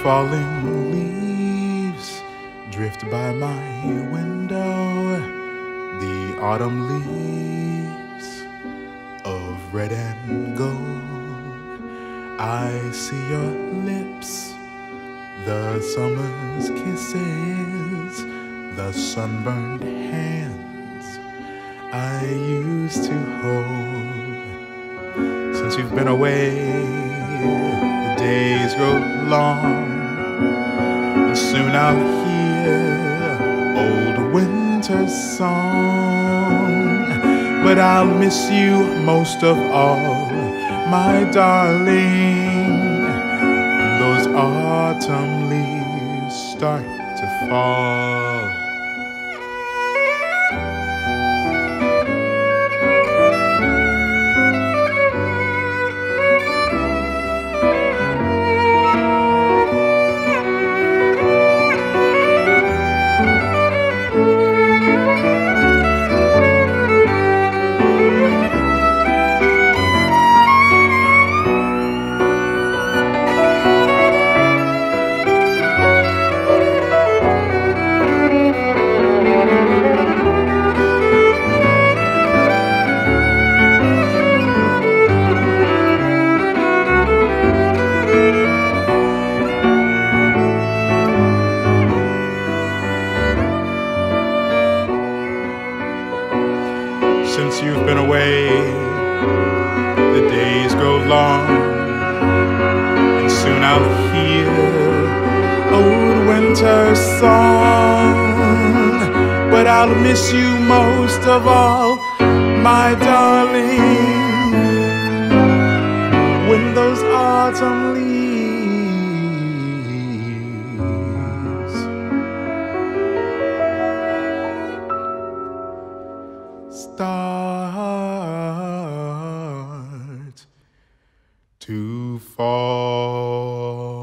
falling leaves drift by my window, the autumn leaves of red and gold. I see your lips, the summer's kisses, the sunburned hands I used to hold. Since you've been away, the days grow long, and soon I'll hear old winter's song. But I'll miss you most of all, my darling, when those autumn leaves start to fall. Since you've been away, the days grow long, and soon I'll hear old winter's song. But I'll miss you most of all, my darling, when those autumn leaves start to fall.